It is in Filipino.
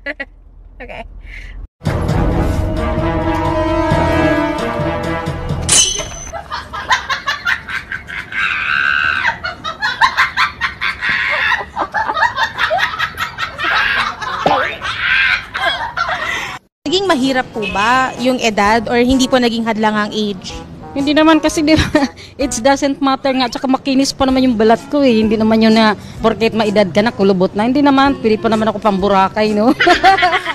Okay. Naging mahirap po ba yung edad or hindi po naging hadlang ang age? Hindi naman kasi di ba, it doesn't matter nga. Tsaka makinis pa naman yung balat ko eh. Hindi naman yun na porket maedad ka na, kulubot na. Hindi naman, pili pa naman ako pamburakay, no?